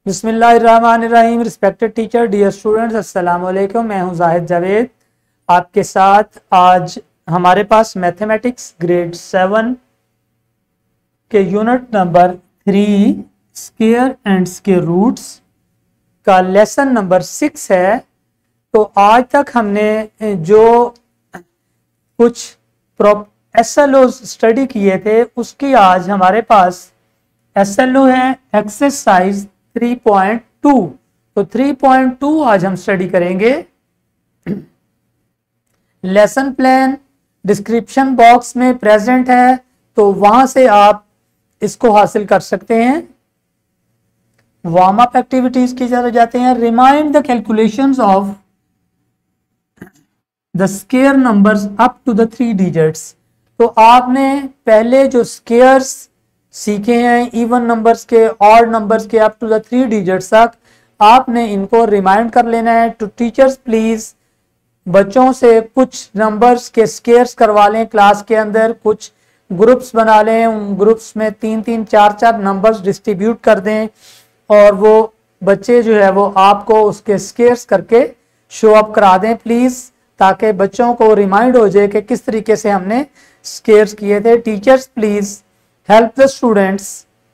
बिस्मिल्लाहिर्रहमानिर्रहीम। Respected teacher, dear students, अस्सलाम वालेकुम। मैं हूं जाहिद जावेद आपके साथ। आज हमारे पास मैथमेटिक्स ग्रेड 7 के unit number 3 square and square roots का लेसन नंबर 6 है। तो आज तक हमने जो कुछ SLO स्टडी किए थे उसकी आज हमारे पास SLO है एक्सरसाइज 3.2। तो 3.2 आज हम स्टडी करेंगे। लेसन प्लान डिस्क्रिप्शन बॉक्स में प्रेजेंट है, तो वहां से आप इसको हासिल कर सकते हैं। वार्म अप एक्टिविटीज की तरफ जाते हैं। Remind the calculations of the square numbers up to the 3 digits. तो आपने पहले जो स्क्वायर्स सीखे हैं इवन नंबर्स के, ऑड नंबर्स के अप टू द 3 डिजिट्स तक, आपने इनको रिमाइंड कर लेना है। टू टीचर्स प्लीज बच्चों से कुछ नंबर्स के स्क्वायर्स करवा लें क्लास के अंदर, कुछ ग्रुप्स बना लें, उन ग्रुप्स में 3-3, 4-4 नंबर्स डिस्ट्रीब्यूट कर दें और वो बच्चे जो है वो आपको उसके स्क्वायर्स करके शो अप करा दें प्लीज, ताकि बच्चों को रिमाइंड हो जाए कि किस तरीके से हमने स्क्वायर्स किए थे। Teachers please help the students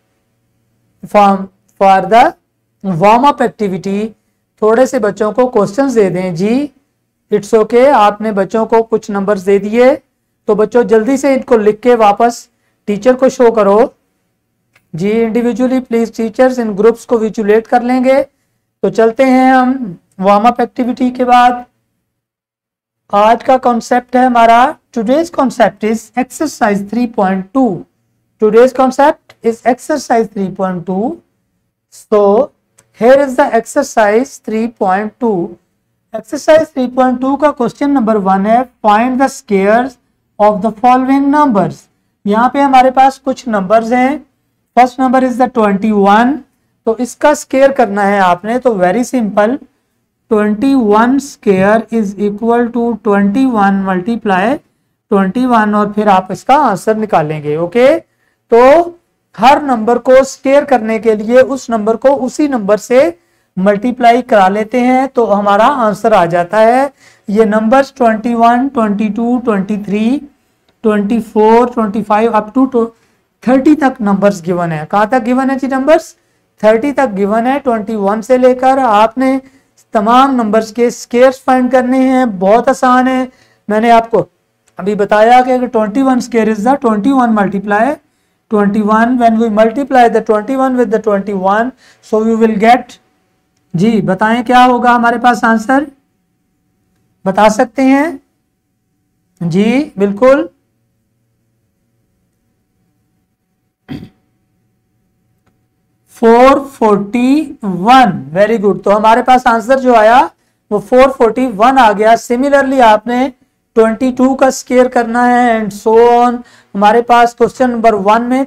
for the warm up activity. थोड़े से बच्चों को क्वेश्चंस दे दें जी। इट्स ओके, आपने बच्चों को कुछ नंबर्स दे दिए तो बच्चों जल्दी से इनको लिख के वापस टीचर को शो करो जी। Individually please teachers in groups को विजुलेट कर लेंगे। तो चलते हैं हम वार्म अप एक्टिविटी के बाद। आज का कॉन्सेप्ट है हमारा, today's concept is exercise 3.2। Today's concept is exercise 3.2. So here is the exercise 3.2. Exercise 3.2 का क्वेश्चन नंबर 1 है, find the squares of the following numbers। यहाँ पे हमारे पास कुछ नंबर्स हैं। First number is the 21। तो इसका स्क्वायर करना है आपने। तो very simple, 21 square is equal to 21 multiply 21 और फिर आप इसका आंसर निकालेंगे। ओके, तो हर नंबर को स्क्वायर करने के लिए उस नंबर को उसी नंबर से मल्टीप्लाई करा लेते हैं तो हमारा आंसर आ जाता है। ये नंबर्स 21, 22, 23, 24, 25 अप टू 30 तक नंबर्स गिवन है। कहां तक गिवन है जी? नंबर्स 30 तक गिवन है। 21 से लेकर आपने तमाम नंबर्स के स्क्वायर्स फाइंड करने हैं। बहुत आसान है। मैंने आपको अभी बताया कि 21 square is the 21 multiply 21। when we multiply the 21 with the 21, so we will get, जी बताएं क्या होगा हमारे पास आंसर? बता सकते हैं जी? बिल्कुल, 441। Very good. तो हमारे पास आंसर जो आया वो 441 आ गया। सिमिलरली आपने 22 का स्क्वायर करना है एंड सो ऑन। हमारे पास क्वेश्चन नंबर 1 में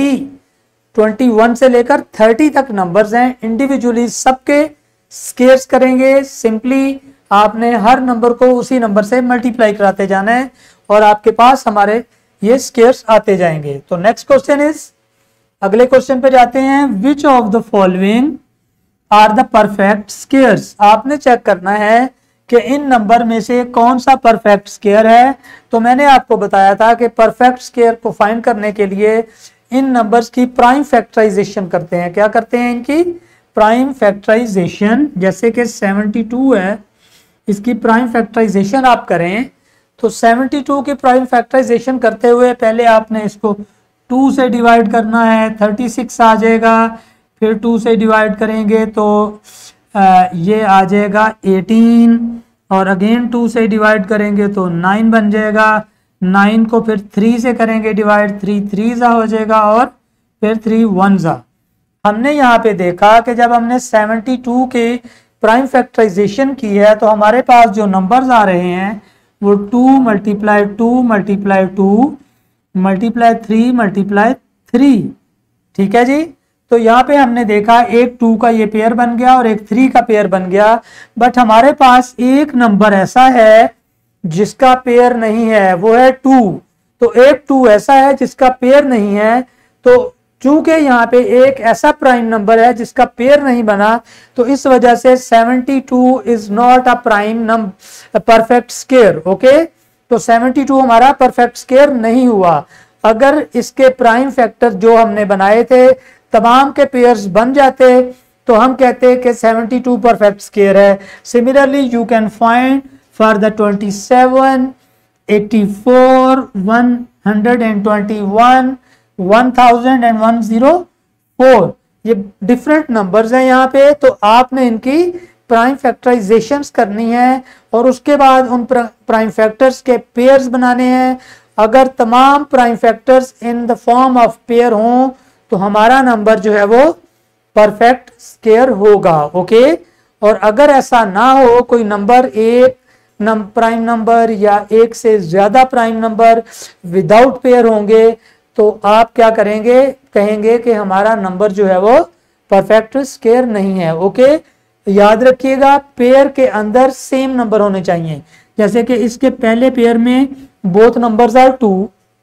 21 से लेकर 30 तक नंबर्स हैं। इंडिविजुअली सबके स्क्वायर्स करेंगे। सिंपली आपने हर नंबर को उसी नंबर से मल्टीप्लाई कराते जाना है और आपके पास हमारे ये स्क्वायर्स आते जाएंगे। तो नेक्स्ट क्वेश्चन इज, अगले क्वेश्चन पे जाते हैं। Which of the following are the perfect squares. आपने चेक करना है कि इन नंबर में से कौन सा परफेक्ट स्क्वायर है। तो मैंने आपको बताया था कि परफेक्ट स्क्वायर को फाइंड करने के लिए इन नंबर्स की प्राइम फैक्टराइजेशन करते हैं। क्या करते हैं? इनकी प्राइम फैक्टराइजेशन। जैसे कि 72 है, इसकी प्राइम फैक्टराइजेशन आप करें तो 72 की प्राइम फैक्टराइजेशन करते हुए पहले आपने इसको 2 से डिवाइड करना है, 36 आ जाएगा। फिर 2 से डिवाइड करेंगे तो ये आ जाएगा 18 और अगेन 2 से डिवाइड करेंगे तो 9 बन जाएगा। 9 को फिर 3 से करेंगे डिवाइड, 3 3 हो जाएगा और फिर 3 1। हमने यहाँ पे देखा कि जब हमने 72 के प्राइम फैक्टराइजेशन की है तो हमारे पास जो नंबर्स आ रहे हैं वो 2 मल्टीप्लाई 2 मल्टीप्लाई 2 मल्टीप्लाई 3 मल्टीप्लाई 3। ठीक है जी। तो यहाँ पे हमने देखा एक 2 का ये पेयर बन गया और एक 3 का पेयर बन गया। बट हमारे पास एक नंबर ऐसा है जिसका पेयर नहीं है, वो है 2। तो एक 2 ऐसा है जिसका पेयर नहीं है। तो चूंकि यहाँ पे एक ऐसा प्राइम नंबर है जिसका पेयर नहीं बना, तो इस वजह से 72 is not a prime number perfect square. Okay, तो 72 हमारा परफेक्ट स्क्वायर नहीं हुआ। अगर इसके प्राइम फैक्टर जो हमने बनाए थे तमाम के पेयर्स बन जाते तो हम कहते हैं कि 72 परफेक्ट स्क्वायर है। Similarly you can find for the 27, 84, 121, 1000 and 104, ये डिफरेंट नंबर्स हैं यहाँ पे। तो आपने इनकी प्राइम फैक्टराइजेशंस करनी है और उसके बाद उन प्राइम फैक्टर्स के पेयर्स बनाने हैं। अगर तमाम prime factors in the form of pair हों तो हमारा नंबर जो है वो परफेक्ट स्क्वायर होगा। ओके, और अगर ऐसा ना हो, कोई नंबर एक प्राइम नंबर या एक से ज्यादा प्राइम नंबर विदाउट पेयर होंगे, तो आप क्या करेंगे, कहेंगे कि हमारा नंबर जो है वो परफेक्ट स्क्वायर नहीं है। ओके, याद रखिएगा पेयर के अंदर सेम नंबर होने चाहिए। जैसे कि इसके पहले पेयर में both numbers are 2,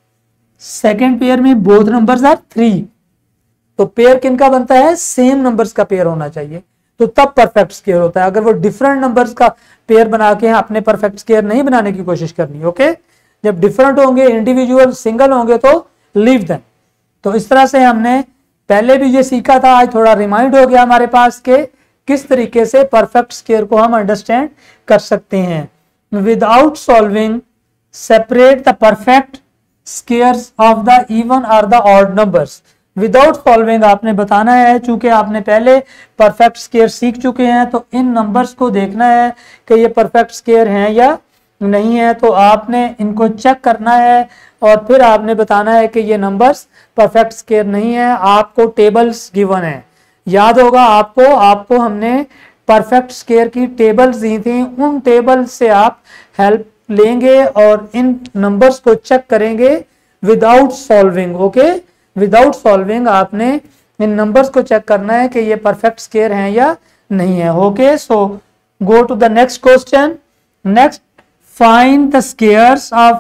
second pair में बोथ नंबर्स आर 3, तो पेयर किनका बनता है, सेम नंबर्स का पेयर होना चाहिए, तो तब परफेक्ट स्क्वायर होता है। अगर वो डिफरेंट नंबर्स का पेयर बना के अपने परफेक्ट स्क्वायर नहीं बनाने की कोशिश करनी। ओके, जब डिफरेंट होंगे, इंडिविजुअल सिंगल होंगे तो लीव देम। तो इस तरह से हमने पहले भी ये सीखा था, आज थोड़ा रिमाइंड हो गया हमारे पास के किस तरीके से परफेक्ट स्क्वायर को हम अंडरस्टैंड कर सकते हैं। Without solving separate the perfect squares of the even और the odd numbers. Without solving आपने बताना है, चूंकि आपने पहले परफेक्ट स्क्वायर सीख चुके हैं, तो इन नंबर्स को देखना है कि ये परफेक्ट स्क्वायर हैं या नहीं है। तो आपने इनको चेक करना है और फिर आपने बताना है कि ये नंबर्स परफेक्ट स्क्वायर नहीं है। आपको टेबल्स गिवन है, याद होगा आपको हमने परफेक्ट स्क्वायर की टेबल्स दी थी, उन टेबल से आप हेल्प लेंगे और इन नंबर्स को चेक करेंगे without solving. Okay, without solving आपने इन नंबर्स को चेक करना है कि ये परफेक्ट स्क्वायर हैं या नहीं है। Okay, so go to the next question. Next, find the squares of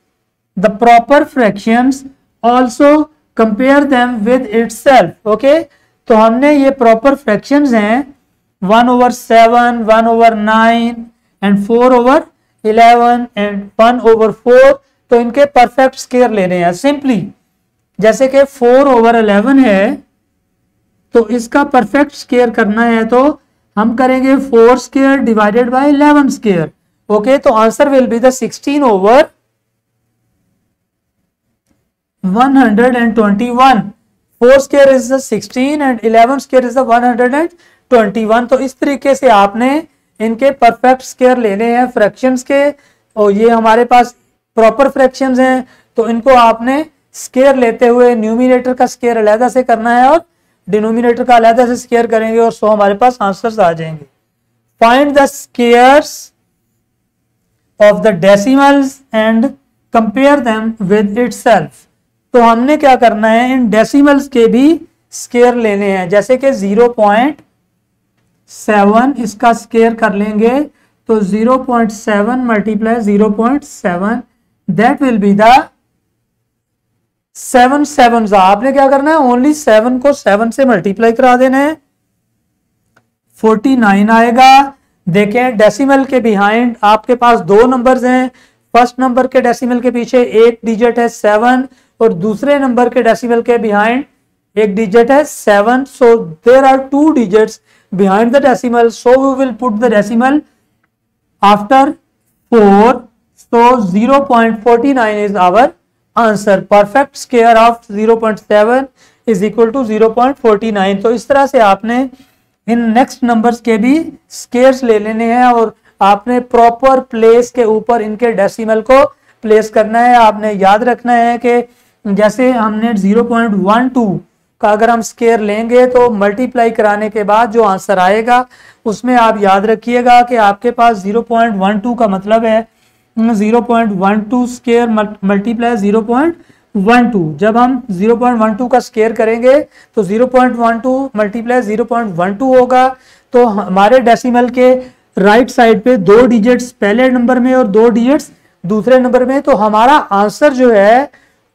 the proper fractions, also compare them with itself. Okay, तो हमने ये प्रॉपर फ्रैक्शंस हैं 1/7, 1/9 एंड 4/11 एंड 1/4, तो इनके परफेक्ट स्क्वायर लेने हैं सिंपली। जैसे कि 4/11 है तो इसका परफेक्ट स्क्वायर करना है तो हम करेंगे 4 square divided by 11 square. Okay, तो answer will be the 16/121। 4 square is the 16 and 11 square is the 121। तो इस तरीके से आपने इनके परफेक्ट स्क्वायर लेने हैं फ्रैक्शंस के, और ये हमारे पास प्रॉपर फ्रैक्शंस हैं, तो इनको आपने स्क्वायर लेते हुए न्यूमिनेटर का स्क्वायर अलहदा से करना है और डिनोमिनेटर का अलहदा से स्क्वायर करेंगे, और सो हमारे पास आंसर्स आ जाएंगे। Find the squares of the decimals and compare them with itself. तो हमने क्या करना है, इन डेसिमल्स के भी स्क्वायर लेने हैं। जैसे कि 0.7 इसका स्क्वायर कर लेंगे तो 0.7 multiply 0.7 that will be the 7 7। आपने क्या करना है, ओनली 7 को 7 से मल्टीप्लाई करा देना है, 49 आएगा। देखें डेसिमल के बिहाइंड आपके पास दो नंबर्स हैं, फर्स्ट नंबर के डेसिमल के पीछे एक डिजिट है 7 और दूसरे नंबर के डेसिमल के बिहाइंड एक डिजिट है 7, so there are 2 digits behind the decimal, so we will put the decimal after 4, so 0.49 is our answer. Perfect square of 0.7 is equal to 0.49। तो इस तरह से आपने इन नेक्स्ट नंबर्स के भी स्क्वायर्स ले लेने हैं और आपने प्रॉपर प्लेस के ऊपर इनके डेसिमल को प्लेस करना है। आपने याद रखना है कि जैसे हमने 0.12 का अगर हम स्क्वायर लेंगे तो मल्टीप्लाई कराने के बाद जो आंसर आएगा उसमें आप याद रखिएगा कि आपके पास 0.12 का मतलब है 0.12 स्क्वायर मल्टीप्लाई 0.12। जब हम 0.12 का स्क्वायर करेंगे तो 0.12 मल्टीप्लाई 0.12 होगा। तो हमारे डेसिमल के राइट साइड पे 2 डिजिट्स पहले नंबर में और 2 डिजिट्स दूसरे नंबर में, तो हमारा आंसर जो है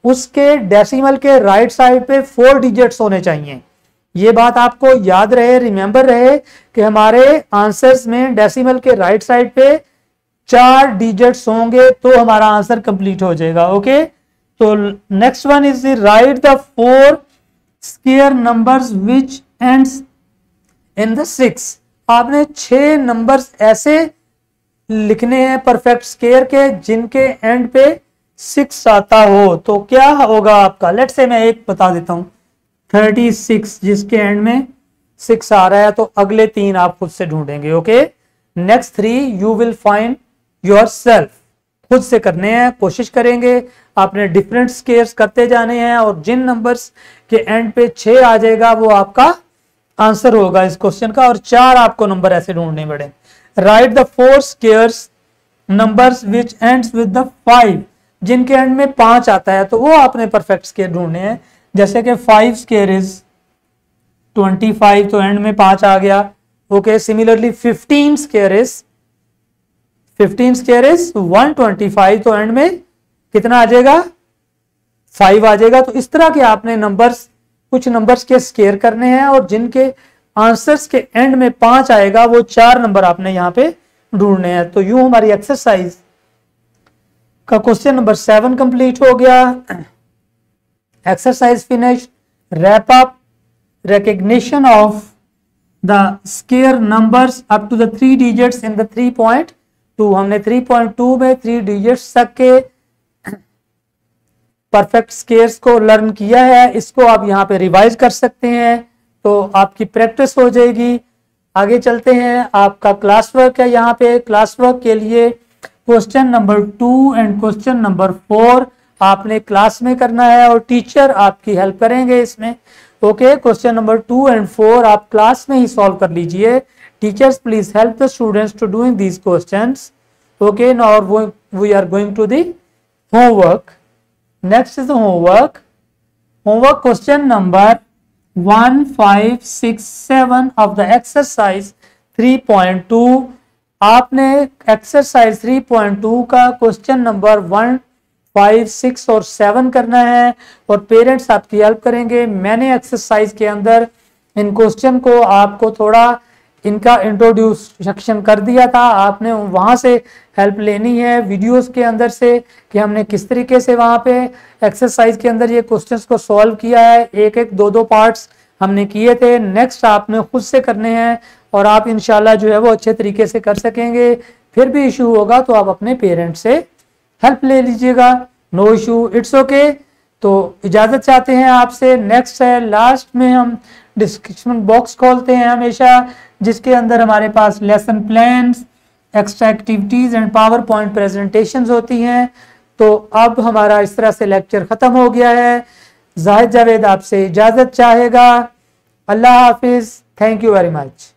उसके डेसिमल के राइट साइड पे 4 डिजिट्स होने चाहिए। ये बात आपको याद रहे, रिमेंबर रहे कि हमारे आंसर्स में डेसिमल के राइट साइड पे 4 डिजिट्स होंगे तो हमारा आंसर कंप्लीट हो जाएगा। ओके, तो next one is right the 4 square numbers which ends in the 6। आपने 6 नंबर्स ऐसे लिखने हैं परफेक्ट स्क्वायर के जिनके एंड पे 6 आता हो। तो क्या होगा आपका, लेट्स से मैं एक बता देता हूं, 36 जिसके एंड में 6 आ रहा है, तो अगले 3 आप खुद से ढूंढेंगे। Okay, next 3 you will find yourself, खुद से करने हैं, कोशिश करेंगे। आपने डिफरेंट स्क्वायर्स करते जाने हैं और जिन नंबर्स के एंड पे 6 आ जाएगा वो आपका आंसर होगा इस क्वेश्चन का। और 4 आपको नंबर ऐसे ढूंढने पड़े। Right the 4 squares numbers which ends with the 5, जिनके एंड में 5 आता है तो वो आपने परफेक्ट स्क्वायर ढूंढने हैं। जैसे कि 5 स्क्वायर इज 25, तो एंड में 5 आ गया। ओके, सिमिलरली 15 स्क्वायर इज 125, तो एंड में कितना आ जाएगा, 5 आ जाएगा। तो इस तरह के आपने नंबर्स, कुछ नंबर्स के स्क्वायर करने हैं और जिनके आंसर्स के एंड में 5 आएगा वो 4 नंबर आपने यहां पे ढूंढने हैं। तो यूं हमारी एक्सरसाइज का क्वेश्चन नंबर 7 कंप्लीट हो गया। Exercise finish. Wrap up recognition of the square numbers up to the 3 digits in the 3.2। हमने 3.2 में 3 डिजिट्स तक के परफेक्ट स्क्वायर्स को लर्न किया है। इसको आप यहाँ पे रिवाइज कर सकते हैं तो आपकी प्रैक्टिस हो जाएगी। आगे चलते हैं, आपका क्लास वर्क है। यहाँ पे क्लास वर्क के लिए question number 2 and question number 4 आपने क्लास में करना है और टीचर आपकी हेल्प करेंगे इसमें। ओके, क्वेश्चन नंबर 2 एंड 4 आप क्लास में ही सॉल्व कर लीजिए। Teachers please help the students to doing these questions. Okay, now we are going to the homework. Next is the homework. Homework question number 1, 5, 6, 7 of the exercise 3.2। आपने exercise 3.2 का question number 1, 5, 6 और 7 करना है और parents आपकी help करेंगे। मैंने exercise के अंदर इन क्वेश्चन को आपको थोड़ा इनका इंट्रोड्यूशन कर दिया था, आपने वहां से हेल्प लेनी है वीडियोस के अंदर से कि हमने किस तरीके से वहां पे एक्सरसाइज के अंदर ये क्वेश्चंस को सॉल्व किया है। एक एक दो पार्ट्स हमने किए थे। नेक्स्ट आपने खुद से करने हैं और आप इंशाल्लाह जो है वो अच्छे तरीके से कर सकेंगे। फिर भी इशू होगा तो आप अपने पेरेंट्स से हेल्प ले लीजिएगा, नो इशू, इट्स ओके। तो इजाजत चाहते हैं आपसे। नेक्स्ट है, लास्ट में हम डिस्क्रिप्शन बॉक्स खोलते हैं हमेशा, जिसके अंदर हमारे पास lesson plans, extra activities and power point presentations होती हैं। तो अब हमारा इस तरह से लेक्चर खत्म हो गया है। जाहिद जावेद आपसे इजाजत चाहेगा। अल्लाह हाफिज, थैंक यू वेरी मच।